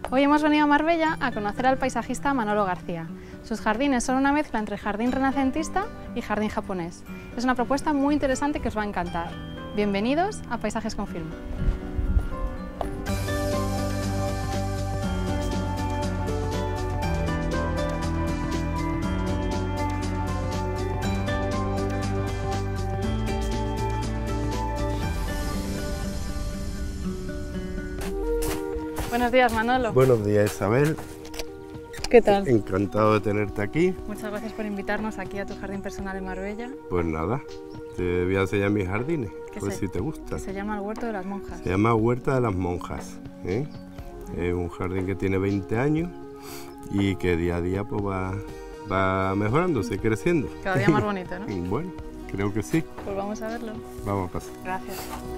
Hoy hemos venido a Marbella a conocer al paisajista Manolo García. Sus jardines son una mezcla entre jardín renacentista y jardín japonés. Es una propuesta muy interesante que os va a encantar. Bienvenidos a Paisajes con Film. Buenos días, Manolo. Buenos días, Isabel. ¿Qué tal? Encantado de tenerte aquí. Muchas gracias por invitarnos aquí a tu jardín personal en Marbella. Pues nada, te voy a enseñar mis jardines, pues si te gusta. Que se llama el Huerto de las Monjas. Se llama Huerta de las Monjas. Es un jardín que tiene 20 años y que día a día pues, va mejorándose, creciendo. Cada día más bonito, ¿no? Bueno, creo que sí. Pues vamos a verlo. Vamos a pasar. Gracias.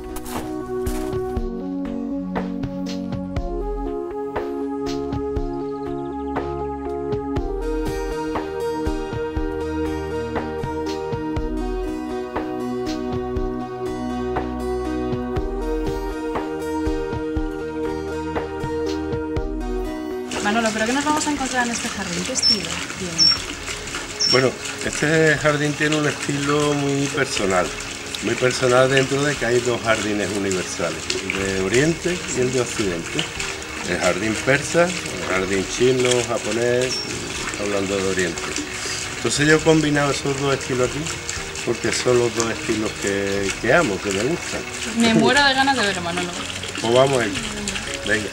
Manolo, ¿pero qué nos vamos a encontrar en este jardín? ¿Qué estilo tiene? Bueno, este jardín tiene un estilo muy personal dentro de que hay dos jardines universales, el de Oriente y el de Occidente. El jardín persa, el jardín chino, japonés, hablando de Oriente. Entonces yo he combinado esos dos estilos aquí porque son los dos estilos que amo, que me gustan. Me muero de ganas de verlo, Manolo. Pues vamos a ir. Venga.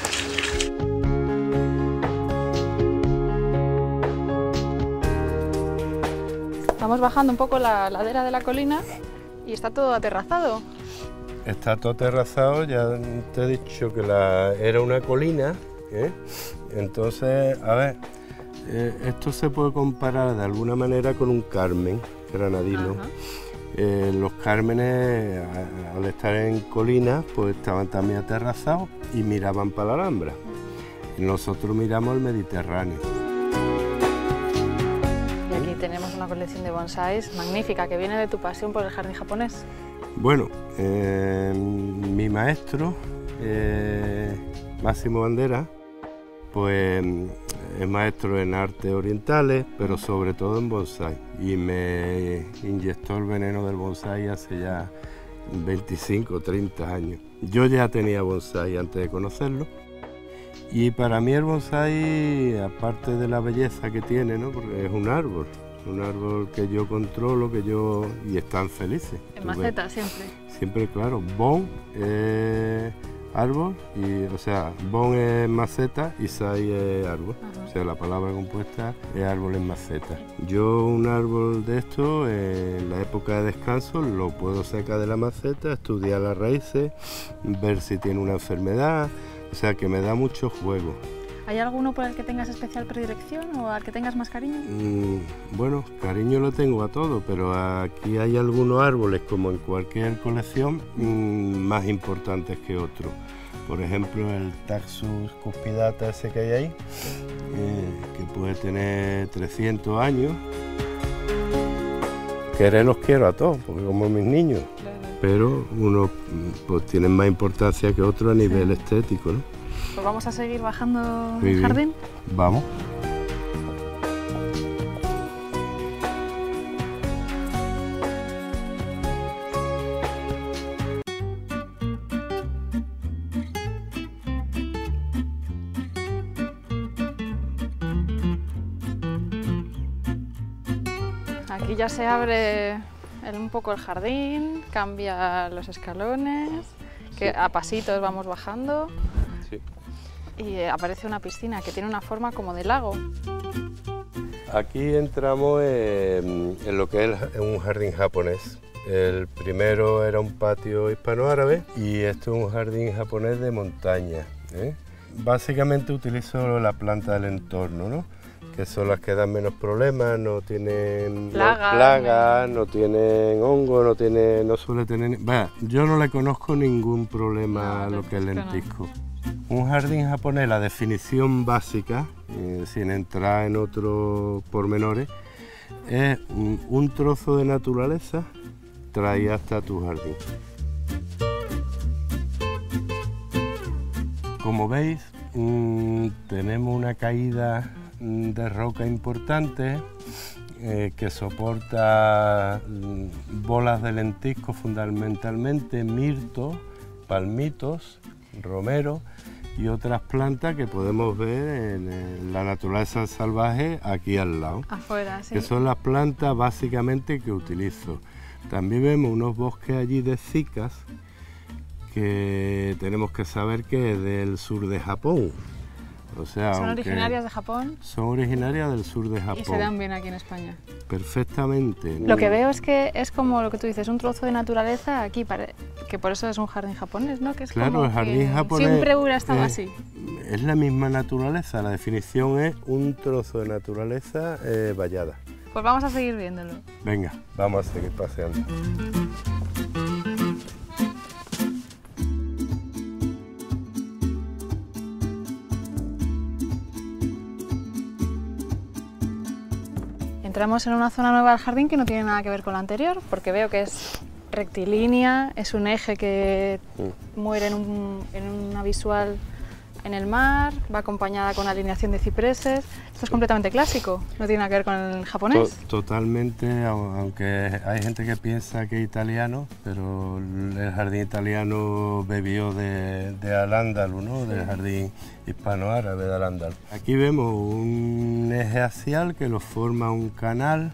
Estamos bajando un poco la ladera de la colina y está todo aterrazado. Está todo aterrazado, ya te he dicho que era una colina, Entonces, a ver, esto se puede comparar de alguna manera con un carmen granadino. Los cármenes, al estar en colinas, pues estaban también aterrazados y miraban para la Alhambra. Nosotros miramos el Mediterráneo. Tenemos una colección de bonsáis magnífica que viene de tu pasión por el jardín japonés. Bueno, mi maestro, Máximo Bandera, pues es maestro en artes orientales, pero sobre todo en bonsái. Y me inyectó el veneno del bonsái hace ya 25 o 30 años. Yo ya tenía bonsái antes de conocerlo. Y para mí el bonsái, aparte de la belleza que tiene, ¿no? Porque es un árbol que yo controlo, y están felices. En maceta siempre. Siempre, claro. Bon árbol, bon es maceta y sai es árbol. O sea, la palabra compuesta es árbol en maceta. Yo un árbol de esto, en la época de descanso, lo puedo sacar de la maceta, estudiar las raíces, ver si tiene una enfermedad, o sea, que me da mucho juego. ¿Hay alguno por el que tengas especial predilección o al que tengas más cariño? Bueno, cariño lo tengo a todo, pero aquí hay algunos árboles, como en cualquier colección, más importantes que otros. Por ejemplo, el Taxus cuspidata ese que hay ahí, que puede tener 300 años. Querer los quiero a todos, porque como mis niños, pero unos pues, tienen más importancia que otros a nivel estético, ¿no? Pues vamos a seguir bajando el jardín. Vamos. Aquí ya se abre un poco el jardín, cambia los escalones, que a pasitos vamos bajando. Sí. Y aparece una piscina que tiene una forma como de lago. Aquí entramos en lo que es un jardín japonés. El primero era un patio hispano-árabe y esto es un jardín japonés de montaña. Básicamente utilizo la planta del entorno, ¿no? Que son las que dan menos problemas, no tienen plagas, no tienen hongo, no suele tener... yo no le conozco ningún problema a lo que es lentisco. Un jardín japonés, la definición básica, sin entrar en otros pormenores, es un trozo de naturaleza traído hasta tu jardín. Como veis, tenemos una caída de roca importante que soporta bolas de lentisco fundamentalmente, mirto, palmitos, romero y otras plantas que podemos ver en la naturaleza salvaje aquí al lado. Afuera, sí. Que son las plantas básicamente que utilizo. También vemos unos bosques allí de cicas que tenemos que saber que es del sur de Japón. O sea, ¿Son originarias de Japón? Son originarias del sur de Japón. Y se dan bien aquí en España. Perfectamente. Lo que veo es que es como lo que tú dices, un trozo de naturaleza aquí, que por eso es un jardín japonés, ¿no? Que es claro, como el jardín que japonés siempre hubiera estado así. Es la misma naturaleza, la definición es un trozo de naturaleza vallada. Pues vamos a seguir viéndolo. Venga, vamos a seguir paseando. Entramos en una zona nueva del jardín que no tiene nada que ver con la anterior, porque veo que es rectilínea, es un eje que muere en una visual en el mar, va acompañada con alineación de cipreses. Esto es completamente clásico, no tiene nada que ver con el japonés. Totalmente, aunque hay gente que piensa que es italiano, pero el jardín italiano bebió de Al-Ándalus, ¿no? Del jardín hispano-árabe de Al-Ándalus. Aquí vemos un eje axial que lo forma un canal,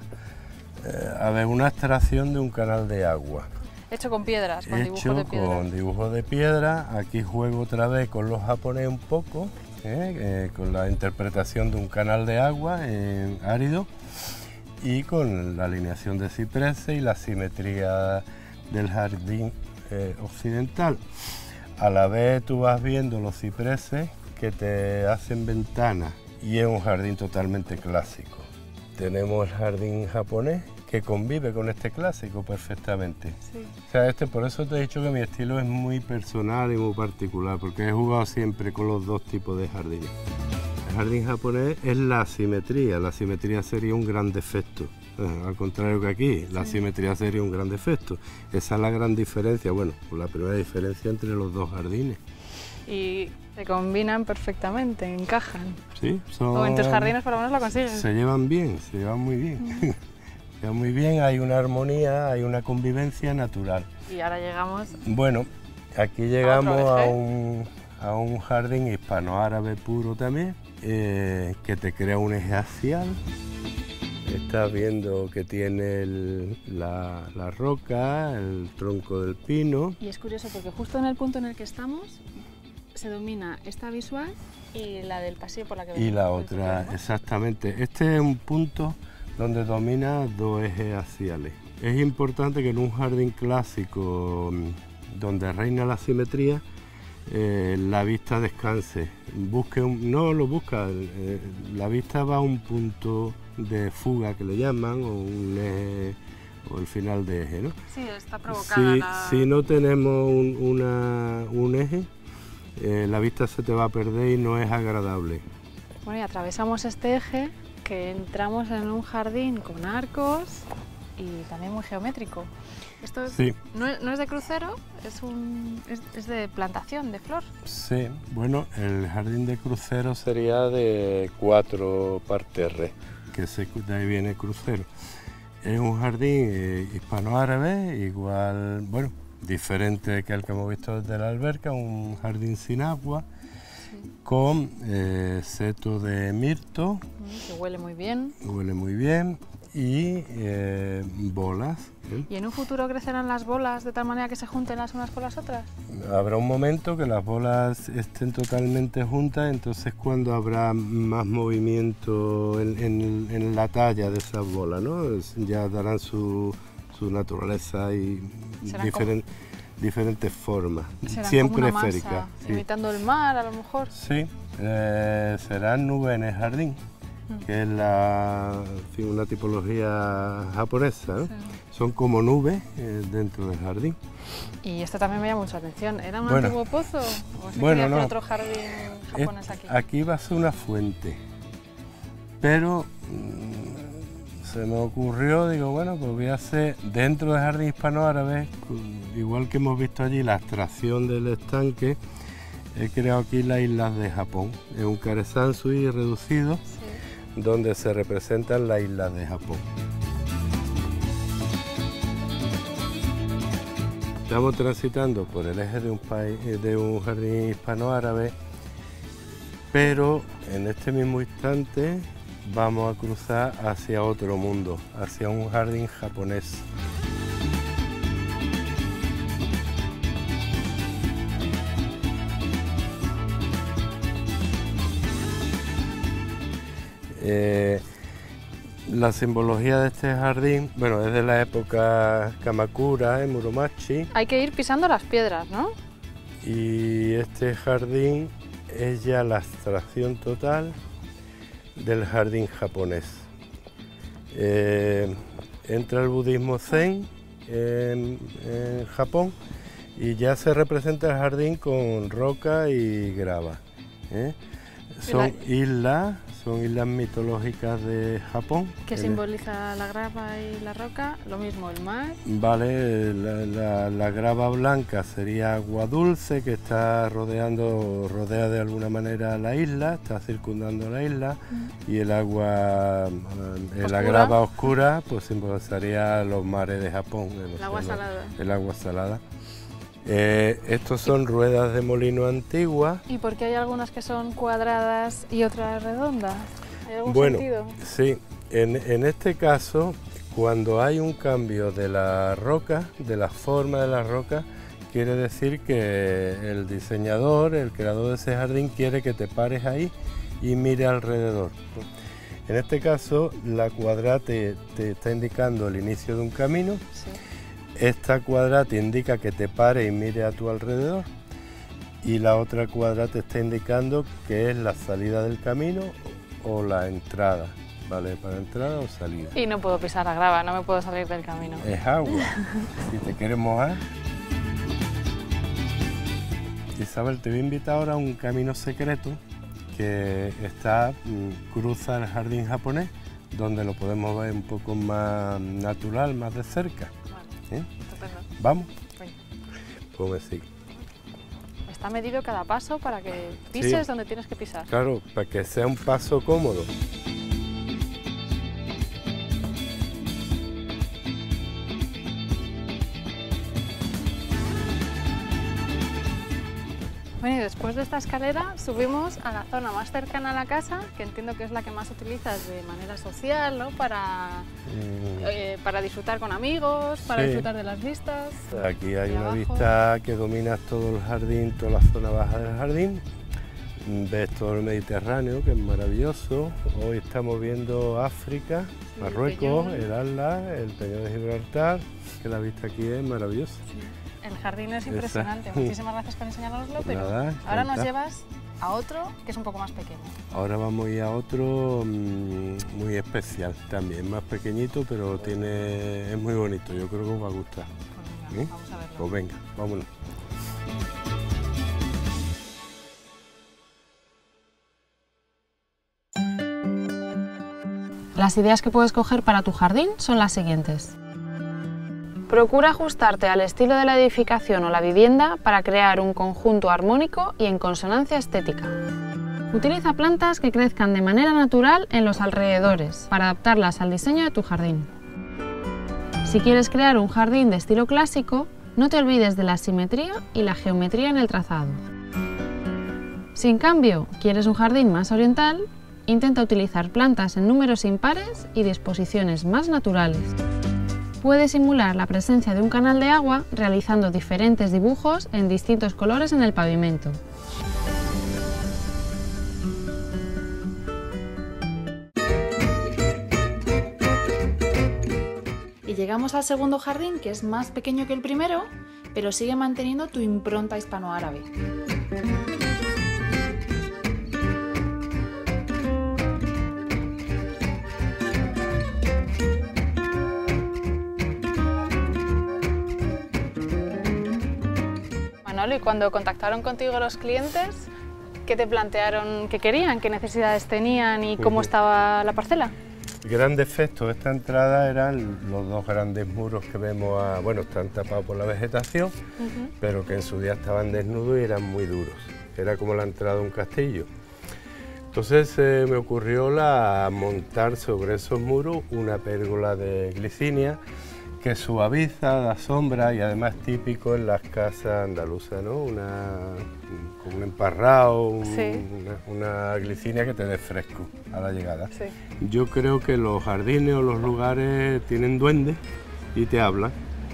una extracción de un canal de agua. Hecho con piedras, con dibujos de piedra. Con dibujos de piedra. Aquí juego otra vez con los japoneses un poco, con la interpretación de un canal de agua árido y con la alineación de cipreses y la simetría del jardín occidental. A la vez tú vas viendo los cipreses que te hacen ventanas y es un jardín totalmente clásico. Tenemos el jardín japonés que convive con este clásico perfectamente. Sí. O sea, por eso te he dicho que mi estilo es muy personal y muy particular, porque he jugado siempre con los dos tipos de jardines. El jardín japonés es la simetría sería un gran defecto, al contrario que aquí, la simetría sería un gran defecto. Esa es la gran diferencia, bueno, la primera diferencia entre los dos jardines. Y se combinan perfectamente, encajan. Sí, O en tus jardines por lo menos lo consiguen. Se llevan bien, se llevan muy bien. Muy bien, hay una armonía, hay una convivencia natural. Y ahora llegamos... Bueno, aquí llegamos a un jardín hispano-árabe puro también, que te crea un eje axial. Estás viendo que tiene la roca, el tronco del pino. Y es curioso porque justo en el punto en el que estamos se domina esta visual y la del pasillo por la que venimos. Y la otra, exactamente. Este es un punto donde domina dos ejes axiales. Es importante que en un jardín clásico donde reina la simetría, la vista descanse. La vista va a un punto de fuga que le llaman, o un eje, o el final de eje, ¿no? Sí, está provocada si no tenemos un eje, la vista se te va a perder y no es agradable. Bueno, y atravesamos este eje, que entramos en un jardín con arcos y también muy geométrico. Esto sí. no es de crucero, es de plantación, de flor. Sí, bueno, el jardín de crucero sería de 4 parterres, que de ahí viene crucero. Es un jardín hispano-árabe, igual, bueno, diferente que el que hemos visto desde la alberca, un jardín sin agua, con seto de mirto. Que huele muy bien. Huele muy bien y bolas. ¿Y en un futuro crecerán las bolas de tal manera que se junten las unas con las otras? Habrá un momento que las bolas estén totalmente juntas, entonces cuando habrá más movimiento en la talla de esas bolas, ¿no? Ya darán su naturaleza y diferentes formas, siempre esféricas. Sí. Imitando el mar, a lo mejor. Sí, serán nubes en el jardín, que es una tipología japonesa, ¿no? Sí. Son como nubes dentro del jardín. Y esto también me llama mucho la atención. ¿Era un antiguo pozo? ¿O se quería hacer otro jardín japonés aquí? Aquí va a ser una fuente, pero se me ocurrió, digo, bueno, pues voy a hacer dentro del jardín hispano-árabe, igual que hemos visto allí la extracción del estanque, He creado aquí las islas de Japón. Es un Karesansui reducido, sí, donde se representan las islas de Japón. Estamos transitando por el eje de un jardín hispano-árabe, pero en este mismo instante vamos a cruzar hacia otro mundo, hacia un jardín japonés. La simbología de este jardín, bueno, es de la época Kamakura, en Muromachi. Hay que ir pisando las piedras, ¿no? Y este jardín es ya la abstracción total del jardín japonés. Entra el budismo zen en Japón y ya se representa el jardín con roca y grava. Son islas mitológicas de Japón. ¿Qué simboliza la grava y la roca? Lo mismo, el mar. Vale, la grava blanca sería agua dulce que está rodea de alguna manera la isla, está circundando la isla, y el agua, la grava oscura, pues simbolizaría los mares de Japón. El agua salada. El agua salada. Estos son ruedas de molino antiguas. ¿Y por qué hay algunas que son cuadradas y otras redondas? ¿Hay algún sentido? Sí, en este caso, cuando hay un cambio de la roca, de la forma de la roca, quiere decir que el diseñador, el creador de ese jardín, quiere que te pares ahí y mire alrededor. En este caso, la cuadrada te está indicando el inicio de un camino. Sí. Esta cuadra te indica que te pares y mire a tu alrededor, y la otra cuadra te está indicando que es la salida del camino o la entrada, ¿vale? Para entrada o salida. Y no puedo pisar la grava, no me puedo salir del camino. Es agua, si te quieres mojar. Isabel, te voy a invitar ahora a un camino secreto que cruza el jardín japonés, donde lo podemos ver un poco más natural, más de cerca. Estupendo. ¿Vamos? Pues me sigue. Está medido cada paso para que pises donde tienes que pisar. Claro, para que sea un paso cómodo. Bueno, y después de esta escalera subimos a la zona más cercana a la casa, que entiendo que es la que más utilizas de manera social, ¿no? Para disfrutar con amigos, para disfrutar de las vistas. Aquí hay una vista que domina todo el jardín, toda la zona baja del jardín. Ves todo el Mediterráneo, que es maravilloso. Hoy estamos viendo África, Marruecos, el Atlas, el Peñón de Gibraltar, que la vista aquí es maravillosa. Sí. El jardín es impresionante. Muchísimas gracias por enseñárnoslo, pero nada, ahora nos llevas a otro que es un poco más pequeño. Ahora vamos a ir a otro muy especial también, más pequeñito, pero es muy bonito, yo creo que os va a gustar. Pues venga, vamos a verlo. Pues venga, vámonos. Las ideas que puedes coger para tu jardín son las siguientes. Procura ajustarte al estilo de la edificación o la vivienda para crear un conjunto armónico y en consonancia estética. Utiliza plantas que crezcan de manera natural en los alrededores para adaptarlas al diseño de tu jardín. Si quieres crear un jardín de estilo clásico, no te olvides de la simetría y la geometría en el trazado. Si en cambio quieres un jardín más oriental, intenta utilizar plantas en números impares y disposiciones más naturales. Puedes simular la presencia de un canal de agua realizando diferentes dibujos en distintos colores en el pavimento. Y llegamos al segundo jardín, que es más pequeño que el primero, pero sigue manteniendo tu impronta hispanoárabe. Y cuando contactaron contigo los clientes, ¿qué te plantearon que querían? ¿Qué necesidades tenían y cómo estaba la parcela? El gran defecto de esta entrada eran los dos grandes muros que vemos, bueno, están tapados por la vegetación, pero que en su día estaban desnudos y eran muy duros. era como la entrada de un castillo. Entonces me ocurrió montar sobre esos muros una pérgola de glicinia que suaviza, da sombra y además típico en las casas andaluzas, ¿no? Como un emparrado, una glicinia que te dé fresco a la llegada. Sí. Yo creo que los jardines o los lugares tienen duendes y te hablan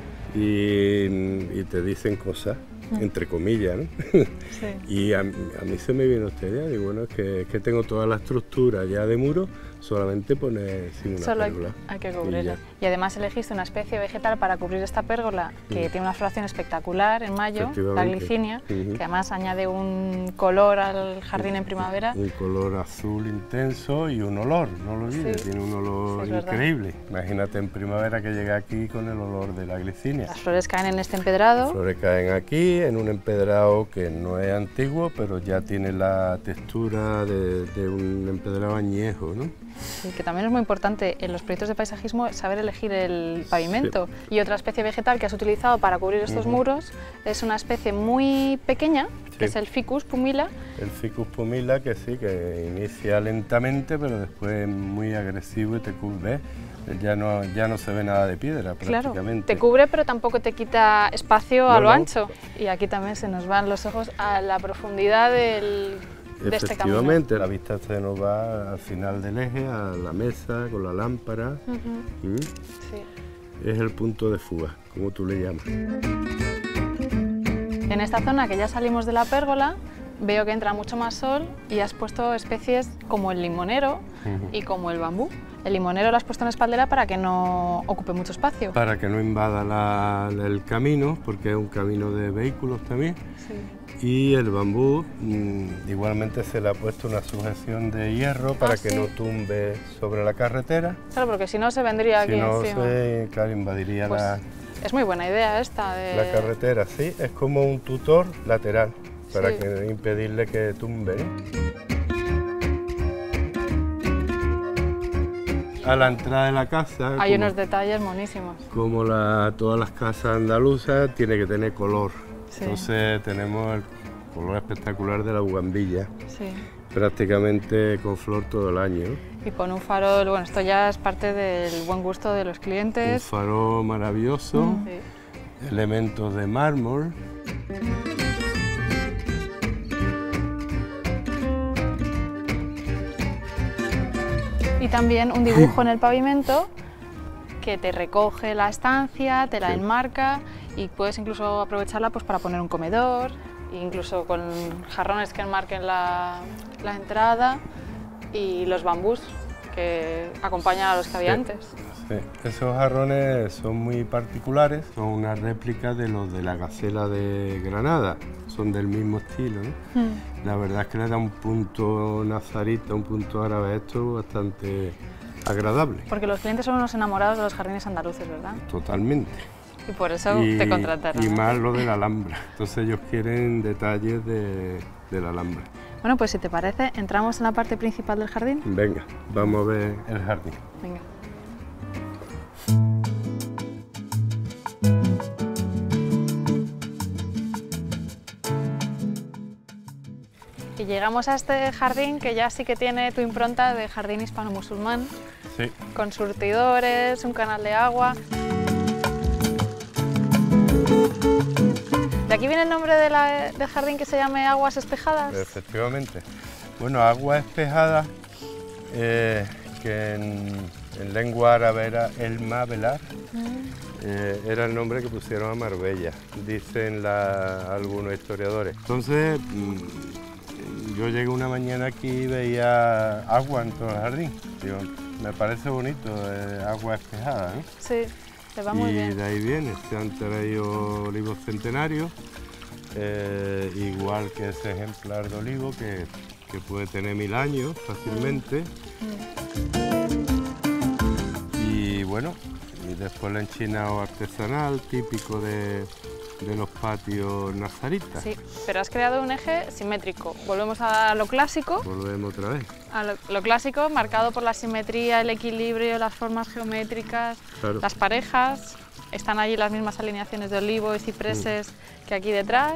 y te dicen cosas, entre comillas, ¿no? Sí. Y a mí se me viene esta idea, digo, bueno, es que tengo toda la estructura ya de muro, solamente poner sin una pérgola. Hay que cubrirla. Y además elegiste una especie vegetal para cubrir esta pérgola que tiene una floración espectacular en mayo, la glicinia, que además añade un color al jardín en primavera. Un color azul intenso y un olor, no lo olvides, tiene un olor increíble. Imagínate en primavera que llega aquí con el olor de la glicinia. Las flores caen en este empedrado. Las flores caen aquí, en un empedrado que no es antiguo, pero ya tiene la textura de un empedrado añejo, ¿no? Sí, que también es muy importante en los proyectos de paisajismo saber elegir el pavimento. Sí. Y otra especie vegetal que has utilizado para cubrir estos muros es una especie muy pequeña, que es el Ficus pumila. El Ficus pumila, que sí, que inicia lentamente, pero después es muy agresivo y te cubre. Ya no se ve nada de piedra, prácticamente. Claro, te cubre, pero tampoco te quita espacio a lo ancho. Y aquí también se nos van los ojos a la profundidad de este camino. Efectivamente, la vista se nos va al final del eje, a la mesa, con la lámpara. Sí. Es el punto de fuga, como tú le llamas. En esta zona que ya salimos de la pérgola, veo que entra mucho más sol y has puesto especies como el limonero y como el bambú. El limonero lo has puesto en espaldera para que no ocupe mucho espacio. Para que no invada el camino, porque es un camino de vehículos también. Sí. Y el bambú, igualmente se le ha puesto una sujeción de hierro para que no tumbe sobre la carretera. Claro, porque si no se vendría aquí encima. Si no, claro, invadiría Es muy buena idea esta de... La carretera, sí, es como un tutor lateral para impedirle que tumbe. A la entrada de la casa... Hay unos detalles monísimos. Como todas las casas andaluzas, tiene que tener color. Sí. Entonces tenemos el color espectacular de la bugambilla, prácticamente con flor todo el año. Y con un farol, bueno, esto ya es parte del buen gusto de los clientes. Un farol maravilloso, elementos de mármol. Y también un dibujo en el pavimento que te recoge la estancia, te la enmarca y puedes incluso aprovecharla pues, para poner un comedor, incluso con jarrones que enmarquen la entrada y los bambús que acompañan a los que había antes. Sí. Esos jarrones son muy particulares, son una réplica de los de la Gacela de Granada, son del mismo estilo, ¿no? La verdad es que le da un punto nazarita, un punto árabe a esto bastante agradable. Porque los clientes son unos enamorados de los jardines andaluces, ¿verdad? Totalmente. Y por eso te contrataron. Y más lo de la Alhambra, entonces ellos quieren detalles de la Alhambra. Bueno, pues si te parece, entramos en la parte principal del jardín. Venga, vamos a ver el jardín. Venga. Y llegamos a este jardín que ya sí que tiene tu impronta de jardín hispano-musulmán, con surtidores, un canal de agua. ¿De aquí viene el nombre del jardín que se llame Aguas Espejadas? Efectivamente. Bueno, Aguas Espejadas, que en lengua árabe era el Mabelar, era el nombre que pusieron a Marbella, dicen algunos historiadores. Entonces, yo llegué una mañana aquí y veía agua en todo el jardín. Digo, me parece bonito, agua espejada, ¿no? Sí, te va muy bien. Y de ahí viene, se han traído olivos centenarios, igual que ese ejemplar de olivo que puede tener 1000 años fácilmente. Y bueno, y después el enchinado artesanal, típico de los patios nazaritas. Sí, pero has creado un eje simétrico. Volvemos a lo clásico. Volvemos otra vez. A lo clásico, marcado por la simetría, el equilibrio, las formas geométricas, las parejas. Están allí las mismas alineaciones de olivo y cipreses que aquí detrás.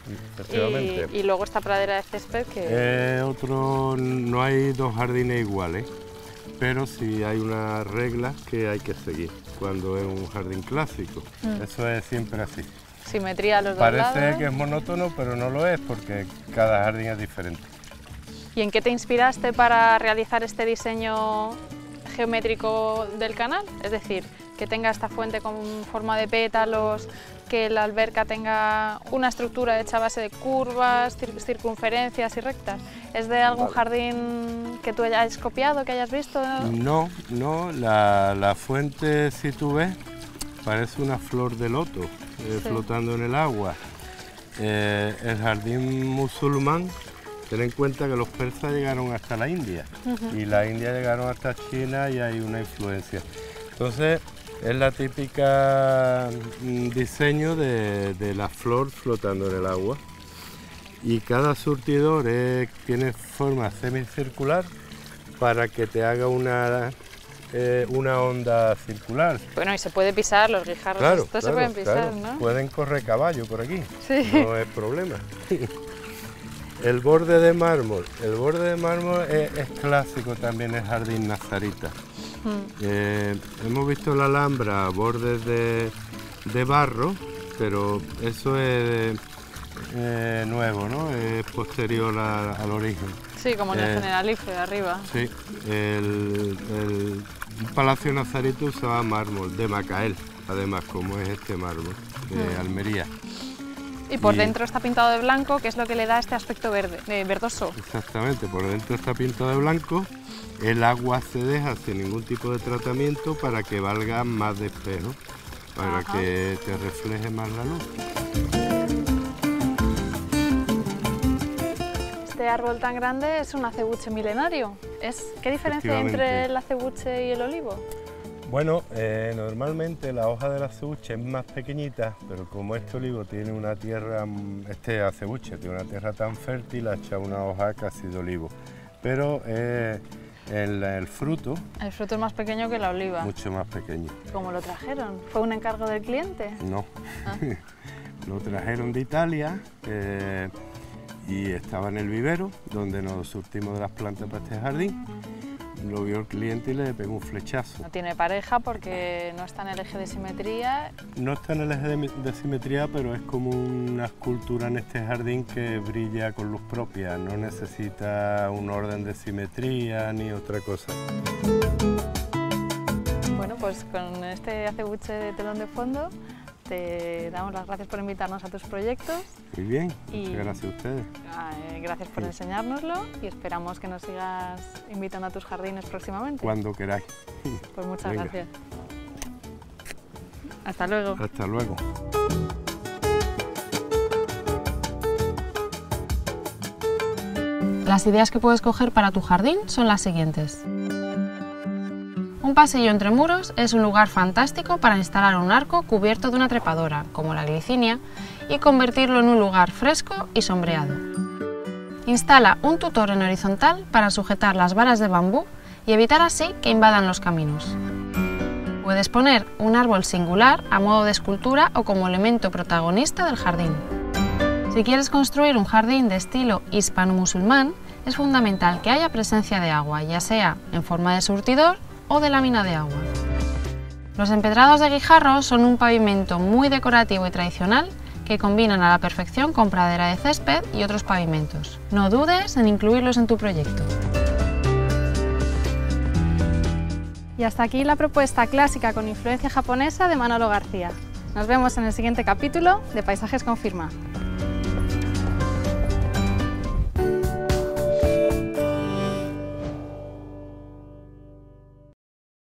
efectivamente. Y luego esta pradera de césped que... No hay dos jardines iguales, pero sí hay unas reglas que hay que seguir cuando es un jardín clásico. Eso es siempre así. Simetría a los dos lados. Parece que es monótono, pero no lo es, porque cada jardín es diferente. ¿Y en qué te inspiraste para realizar este diseño geométrico del canal? Es decir, que tenga esta fuente con forma de pétalos, que la alberca tenga una estructura hecha a base de curvas, circunferencias y rectas. ¿Es de algún jardín que tú hayas copiado, que hayas visto? No, la fuente, si tú ves, parece una flor de loto flotando en el agua. El jardín musulmán, ten en cuenta que los persas llegaron hasta la India y la India llegaron hasta China y hay una influencia. Entonces es la típica diseño de la flor flotando en el agua, y cada surtidor tiene forma semicircular para que te haga una onda circular. Bueno, y se puede pisar, los guijarros, claro, se pueden pisar, claro. ¿no? Pueden correr caballo por aquí, sí. No es problema. El borde de mármol es clásico también, el jardín nazarita. Hemos visto en la Alhambra bordes de barro, pero eso es nuevo, ¿no? Es posterior al origen. Sí, como en el Generalife de arriba. Sí, el Palacio Nazarita usaba mármol de Macael, además, como es este mármol de Almería. Y por dentro está pintado de blanco, que es lo que le da este aspecto verdoso. Exactamente, por dentro está pintado de blanco. El agua se deja sin ningún tipo de tratamiento para que valga más de espejo, para que te refleje más la luz. Este árbol tan grande es un acebuche milenario. ¿Qué diferencia hay entre el acebuche y el olivo? Bueno, normalmente la hoja del acebuche es más pequeñita, pero como este olivo tiene una tierra, este acebuche tiene una tierra tan fértil, ha echado una hoja casi de olivo. Pero el fruto... El fruto es más pequeño que la oliva. Mucho más pequeño. ¿Cómo lo trajeron? ¿Fue un encargo del cliente? No, lo trajeron de Italia y estaba en el vivero, donde nos surtimos de las plantas para este jardín. Lo vio el cliente y le pegó un flechazo. No tiene pareja porque no está en el eje de simetría. No está en el eje de simetría, pero es como una escultura en este jardín que brilla con luz propia. No necesita un orden de simetría ni otra cosa. Bueno, pues con este acebuche de telón de fondo te damos las gracias por invitarnos a tus proyectos. Muy bien, muchas gracias a ustedes. Gracias por enseñárnoslo y esperamos que nos sigas invitando a tus jardines próximamente. Cuando queráis. Pues muchas gracias. Hasta luego. Hasta luego. Las ideas que puedes coger para tu jardín son las siguientes. Un pasillo entre muros es un lugar fantástico para instalar un arco cubierto de una trepadora, como la glicinia, y convertirlo en un lugar fresco y sombreado. Instala un tutor en horizontal para sujetar las varas de bambú y evitar así que invadan los caminos. Puedes poner un árbol singular a modo de escultura o como elemento protagonista del jardín. Si quieres construir un jardín de estilo hispano-musulmán, es fundamental que haya presencia de agua, ya sea en forma de surtidor o de lámina de agua. Los empedrados de guijarros son un pavimento muy decorativo y tradicional que combinan a la perfección con pradera de césped y otros pavimentos. No dudes en incluirlos en tu proyecto. Y hasta aquí la propuesta clásica con influencia japonesa de Manolo García. Nos vemos en el siguiente capítulo de Paisajes con Firma.